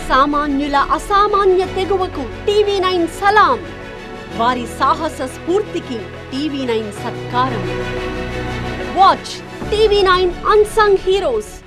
సామాన్యుల అసామాన్య తెగువకు TV9 సలాం. వారి సాహస స్ఫూర్తికి TV9 సత్కారం. Watch TV9 unsung heroes.